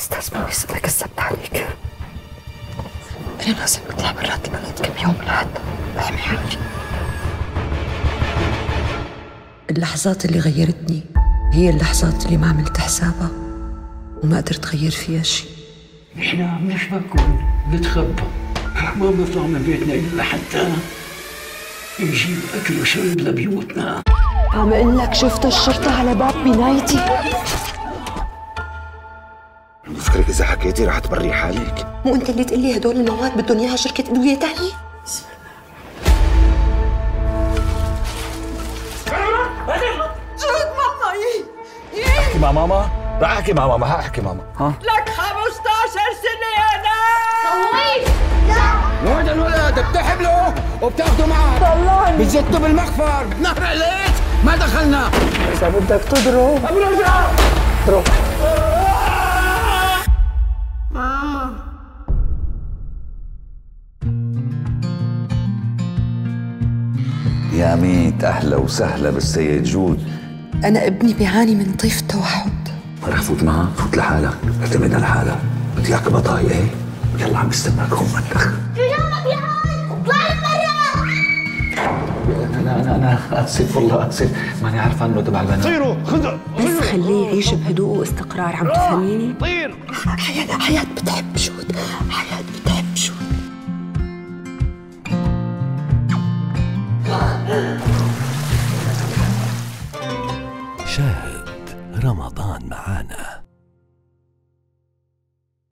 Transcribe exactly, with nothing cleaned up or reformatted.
استاذ مؤيس انا كذبت عليك. انا لازم اطلع برات البلد كم يوم لحتى احمي حالي. اللحظات اللي غيرتني هي اللحظات اللي ما عملت حسابها وما قدرت غير فيها شيء. احنا عم نشبكون نتخبى، ما بنطلع من بيتنا الا حتى نجيب اكل وشرب لبيوتنا. عم اقول لك شفت الشرطة على باب بنايتي. بفكرك اذا حكيتي رح تبري حالك. مو انت اللي تقلي هدول المواد بدهم اياها شركة ادوية تانية؟ جود ماما يي احكي مع ماما؟ رح احكي مع ماما، هحكي ماما. ها؟ لك خمسطعش سنة يا ناس. خويف لا وين الولد بتحمله وبتاخده معك؟ طلعني بتزته بالمخفر بتنهر عليك ما دخلنا. إذا بدك تضرب ابو رجع اضرب. ماما يا ميت اهلا وسهلا بالسيد جود. انا ابني بيعاني من طيف توحد. ما رح فوت معها، فوت لحالك، اعتمد على حالك. بدي اياك بطايق ايه؟ يلا عم بستناك هون مدخ. شو جابك لهون؟ اطلع لي برا. انا انا انا اسف والله اسف، ماني عارف عنه تبع البنات. طيروا خذوا بس خليه يعيش بهدوء واستقرار. عم تفهميني؟ طير. حياة حياة بتحب جود، حياة بتحب